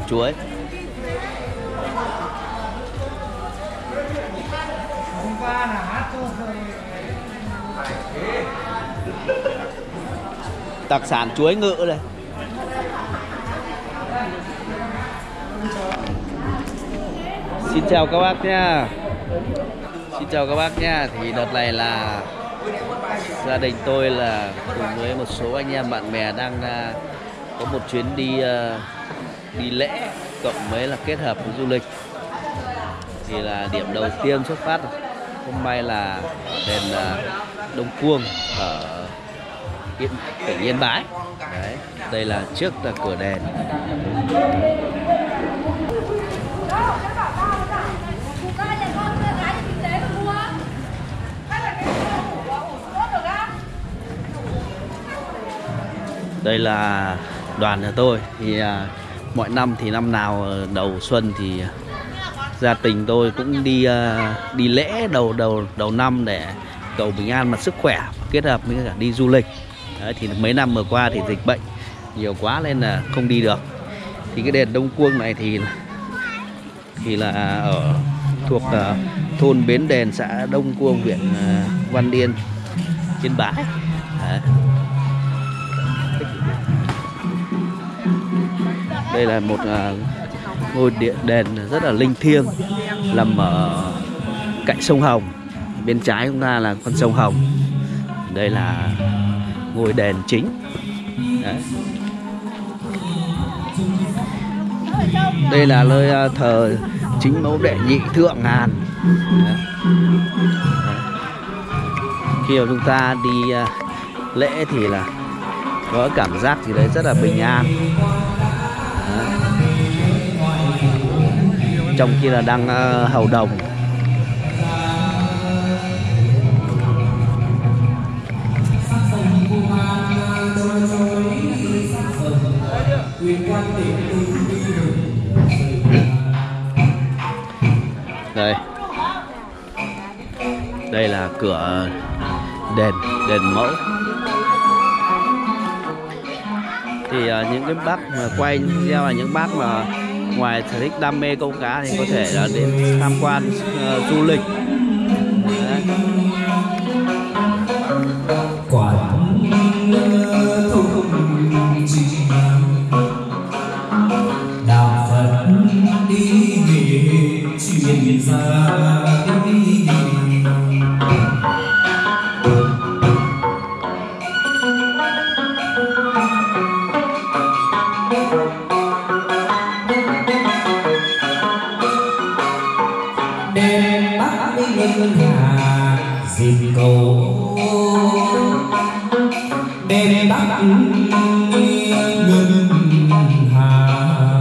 chuối. Đặc sản chuối ngự đây. Xin chào các bác nha. Xin chào các bác nha. Thì đợt này là gia đình tôi là cùng với một số anh em bạn bè đang có một chuyến đi lễ cộng với là kết hợp với du lịch. Thì là điểm đầu tiên xuất phát hôm nay là đền Đông Cuông ở tỉnh Yên Bái. Đấy, đây là trước là cửa đền. Đây là đoàn nhà tôi. Thì mọi năm thì năm nào đầu xuân thì gia đình tôi cũng đi lễ đầu năm để cầu bình an và sức khỏe, kết hợp với cả đi du lịch. Đấy, thì mấy năm vừa qua thì dịch bệnh nhiều quá nên là không đi được. Thì cái đền Đông Cuông này thì là ở thuộc thôn Bến Đền, xã Đông Cuông, huyện Văn Yên, Yên Bái. Đấy. Đây là một ngôi đền rất là linh thiêng, nằm ở cạnh sông Hồng. Bên trái chúng ta là con sông Hồng. Đây là ngôi đền chính. Đấy. Đây là nơi thờ Chính Mẫu Đệ Nhị Thượng Ngàn. Đấy. Khi mà chúng ta đi lễ thì là có cảm giác gì đấy rất là bình an. Đấy. Trong khi là đang hầu đồng. Đây là cửa đền Mẫu. Thì những cái bác mà quay video là những bác mà ngoài sở thích đam mê câu cá thì có thể là đến tham quan du lịch. Đấy. Đạo Phật đi về truyền ra đêm Bắc đi ngân hà dịp cầu, đêm Bắc ngân hà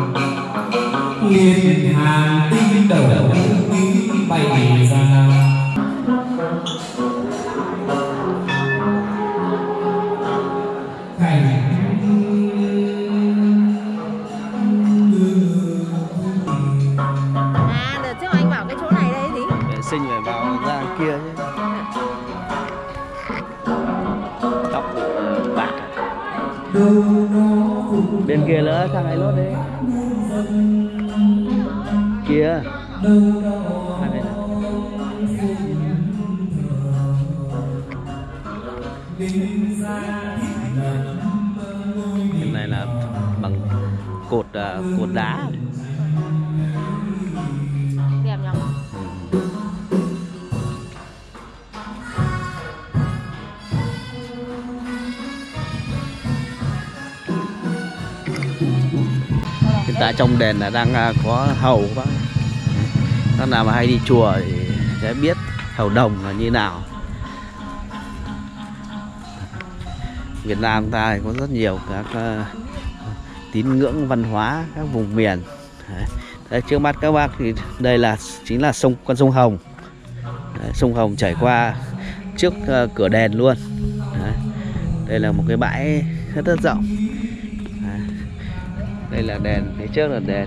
liên hàng tinh đầu bay ra. Đợt trước anh bảo cái chỗ này đây gì? Vệ sinh phải vào ra kia chứ. Tóc bạc. Bên kia nữa sang ấy lốt đấy. Kia. Cái này là bằng cột đá. Đẹp nhỉ? Hiện tại trong đền là đang có hầu các bác nào mà hay đi chùa thì sẽ biết hầu đồng là như nào. Việt Nam ta thì có rất nhiều các tín ngưỡng văn hóa các vùng miền. Đấy, trước mắt các bác thì đây là chính là con sông Hồng. Đấy, sông Hồng chảy qua trước cửa đền luôn. Đấy, đây là một cái bãi rất rộng. Đấy, đây là đền, phía trước là đền.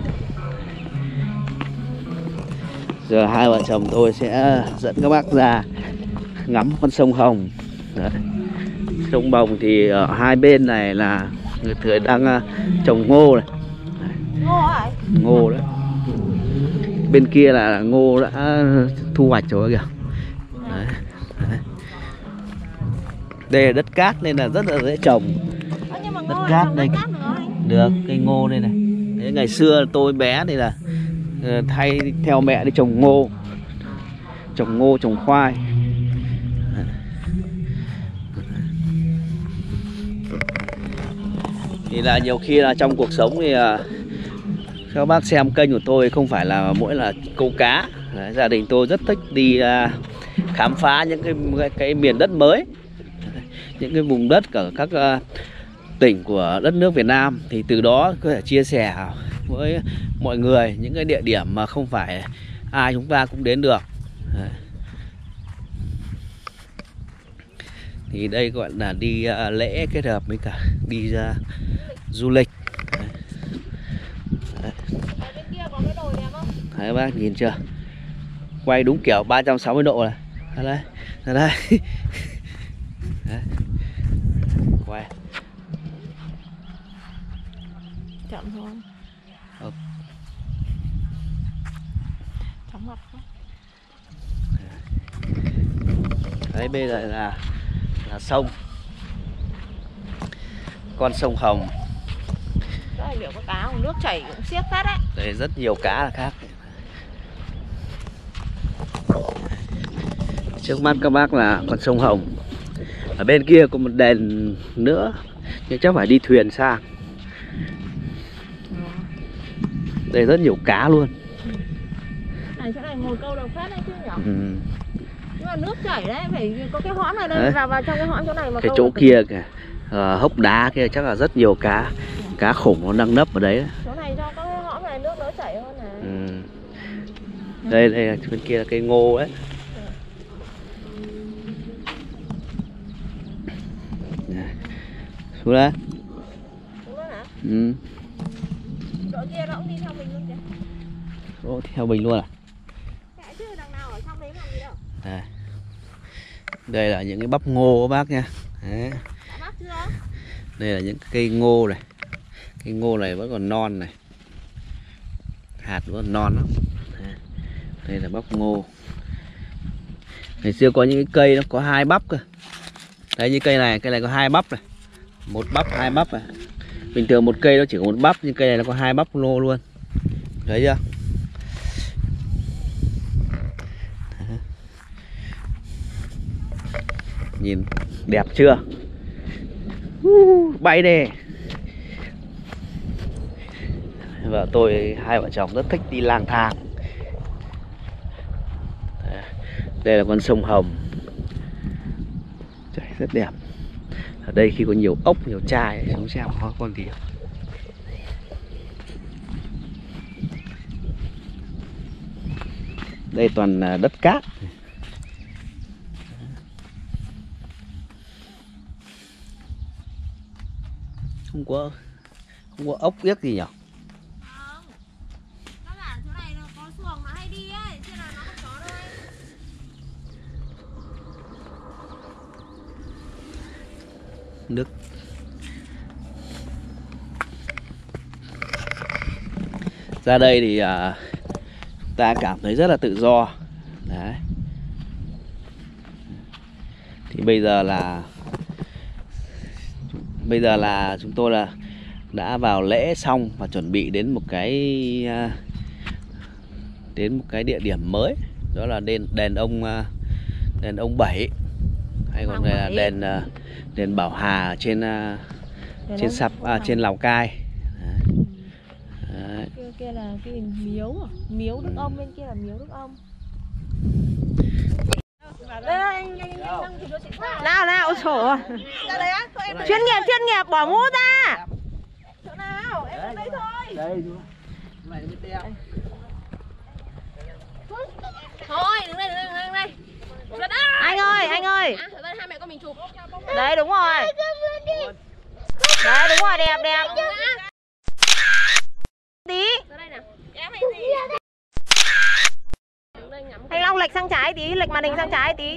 Giờ hai vợ chồng tôi sẽ dẫn các bác ra ngắm con sông Hồng. Đấy. Sông Hồng thì ở hai bên này là người đang trồng ngô này. Đấy. Ngô hả? Ngô đấy. Bên kia là ngô đã thu hoạch rồi kìa. Đấy. Đấy. Đây là đất cát nên là rất là dễ trồng. Nhưng mà Đất ngô cát trồng đây. đất cát nữa anh. Được, cây ngô đây này. Đấy, ngày xưa tôi bé thì là thay theo mẹ đi trồng ngô. Trồng ngô, trồng khoai. Thì là nhiều khi là trong cuộc sống thì các bác xem kênh của tôi không phải là mỗi là câu cá. Đấy, gia đình tôi rất thích đi khám phá những cái miền đất mới, những cái vùng đất ở các tỉnh của đất nước Việt Nam. Thì từ đó có thể chia sẻ với mọi người những cái địa điểm mà không phải ai chúng ta cũng đến được. Đấy. Thì đây gọi là đi lễ kết hợp với cả đi ra du lịch. Đấy. Đấy. Bên kia có cái đồi đẹp không? Đấy, các bác nhìn chưa? Quay đúng kiểu 360 độ này. Ra đây, ra đây. Đấy. Quay. Chậm thôi. Chóng mặt quá. Đấy, bây giờ là sông. Con sông Hồng. Đây liệu có cá không? Nước chảy cũng xiết phết đấy. Đây rất nhiều cá là khác. Trước mắt các bác là con sông Hồng. Ở bên kia có một đền nữa, nhưng chắc phải đi thuyền sang. Đây rất nhiều cá luôn. Này chỗ này ngồi câu đầu phết đấy chứ nhỉ? Ừ. Nhưng mà nước chảy đấy, phải có cái hõm này đây, vào trong cái hõm chỗ này mà cái câu chỗ được. kia kìa, hốc đá kia chắc là rất nhiều cá. Cá khủng nó đang nấp ở đấy. Chỗ này cho có cái hõm này nước đỡ chảy hơn này. Ừ. Đây là bên kia là cây ngô đấy. Xuống đây. Đúng rồi hả? Ừ. Chỗ kia nó cũng đi theo mình luôn kìa. Ồ, theo mình luôn à? Kệ chứ đằng nào ở trong đấy làm gì đâu. Đây. Đây là những cái bắp ngô các bác nha. Đấy. Đã bắt chưa? Đây là những cây ngô này. Cây ngô này vẫn còn non này. Hạt vẫn còn non lắm. Đây là bắp ngô. Ngày xưa có những cái cây nó có 2 bắp cơ. Đấy, như cây này có 2 bắp này. 1 bắp, 2 bắp này. Bình thường một cây nó chỉ có 1 bắp, nhưng cây này nó có 2 bắp ngô luôn. Thấy chưa? Nhìn đẹp chưa? Bay đây. Và tôi, hai vợ chồng rất thích đi lang thang. Đây là con sông Hồng. Chảy rất đẹp. Ở đây khi có nhiều ốc, nhiều trai, chúng xem có con gì. Đây toàn là đất cát. Không có ốc yếc gì nhỉ? Không. Nó bảo chỗ này nó có xuồng nó hay đi ấy, chứ là nó không có đâu anh. Nước. Ra đây thì ta cảm thấy rất là tự do. Đấy. Thì bây giờ là chúng tôi là đã vào lễ xong và chuẩn bị đến một cái địa điểm mới, đó là đền ông Bảy, hay còn là đền Bảo Hà trên trên Lào Cai. Đấy. Kia là cái miếu à? Miếu Đức Ông, bên kia là miếu Đức Ông. Nào sổ. Chuyên nghiệp bỏ mũ ra. Chỗ nào? Em đến đây thôi. Đây. Này mới teo. Thôi, đứng đây. Anh ơi. Hai mẹ con mình chụp. Đấy đúng rồi. Đấy đúng rồi, đẹp. Tí. Anh Long lệch sang trái tí, lệch màn hình sang trái tí.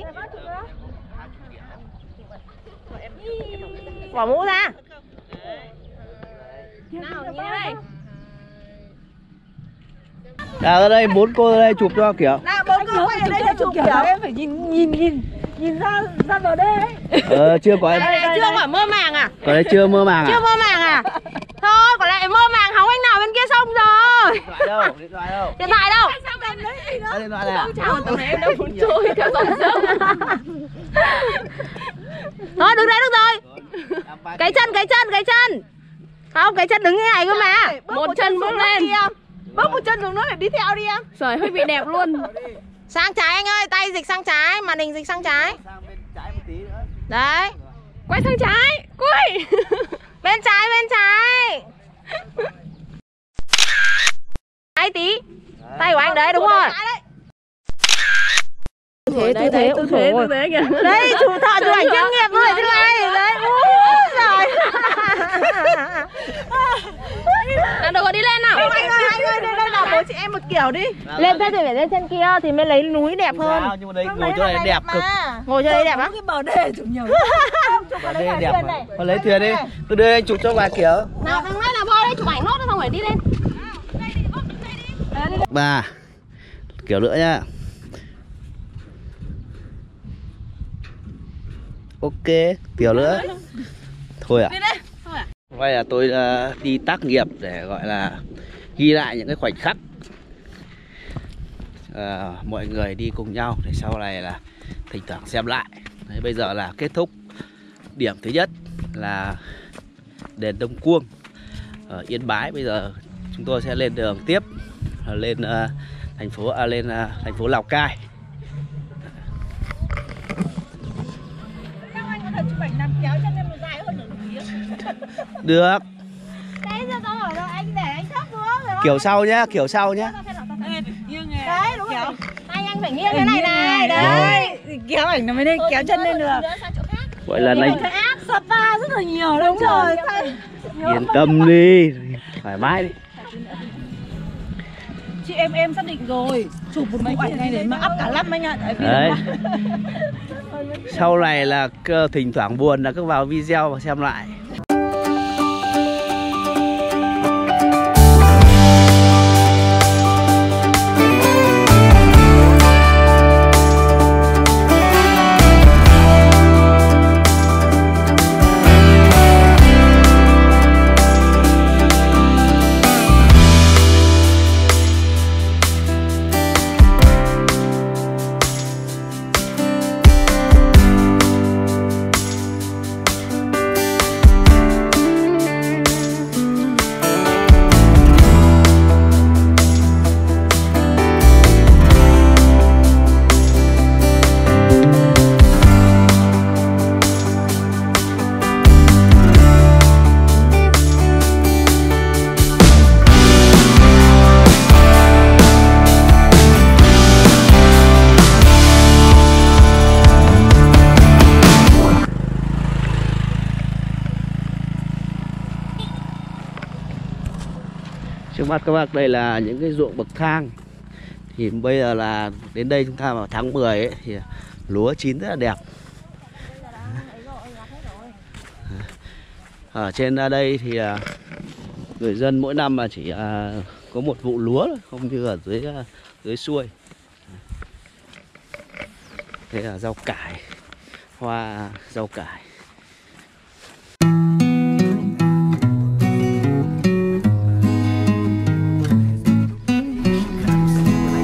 Bỏ mũ ra. Nào, nhìn đây. ở đây 4 cô ở đây chụp cho kiểu. Nào 4 cô quay ở đây để chụp kiểu. Em phải nhìn ra bờ đê ấy. Chưa có em. Chưa phải mơ màng à? Có đấy chưa mơ màng à? Chưa mơ màng à? Thôi còn lại mơ màng hóng anh nào bên kia sông rồi. Điện thoại đâu? Điện thoại đâu? Sao cầm đấy gì đó. Điện thoại này à? Chào tầm này em đang muốn trôi theo dòng sông. Thôi đứng đấy được rồi. Cái chân. Không, cái chân đứng như này cơ mà. Một chân bước lên. Bước một chân xuống nữa để đi theo đi em. Trời hơi bị đẹp luôn. Sang trái anh ơi, tay dịch sang trái, màn hình dịch sang trái. Sang bên trái một tí nữa. Đấy. Quay sang trái. Quay. Bên trái. Trái tí. Tay của anh đấy đúng rồi. Tư thế kìa. Đây chủ thợ chụp ảnh chuyên nghiệp rồi thế này. Đấy. Rồi. Nào được rồi đi lên nào. Anh ơi, đây là bố chị em một kiểu đi. Lên thế thì phải lên trên kia thì mới lấy núi đẹp hơn. Nhưng mà đây ngồi chỗ này đẹp cực. Ngồi chỗ đây đẹp lắm. Cái bờ đê chụp nhiều. Bờ đê đẹp mà. Thôi lấy thuyền đi. Tôi đưa anh chụp cho vài kiểu. Nào thằng này là voi đây chụp ảnh nốt xong rồi đi lên. Bà kiểu nữa nhá. Ok, kiểu nữa. Thôi à? Vậy là tôi đi tác nghiệp để gọi là ghi lại những cái khoảnh khắc mọi người đi cùng nhau để sau này là thỉnh thoảng xem lại. Đấy, bây giờ là kết thúc điểm thứ nhất là đền Đông Cuông ở Yên Bái. Bây giờ chúng tôi sẽ lên đường tiếp lên thành phố Lào Cai. Được. Đấy giờ tôi hỏi rồi anh để anh thấp xuống. Kiểu sau nhá, kiểu sau nhá. Đấy đúng rồi. Anh phải nghiêng thế này này. Đấy. Kéo ảnh nó mới nên kéo chân lên được. Gọi là này. Áp Sapa rất là nhiều đúng rồi. Yên tâm đi, thoải mái đi. Chị em xác định rồi, chụp một bộ ảnh này để mà up cả năm anh ạ. Đấy. Sau này là thỉnh thoảng buồn là cứ vào video và xem lại. Trước mắt các bác đây là những cái ruộng bậc thang. Thì bây giờ là đến đây chúng ta vào tháng 10 ấy, thì lúa chín rất là đẹp. Ở trên đây thì người dân mỗi năm mà chỉ có một vụ lúa thôi, không như ở dưới xuôi. Đây là rau cải, hoa rau cải.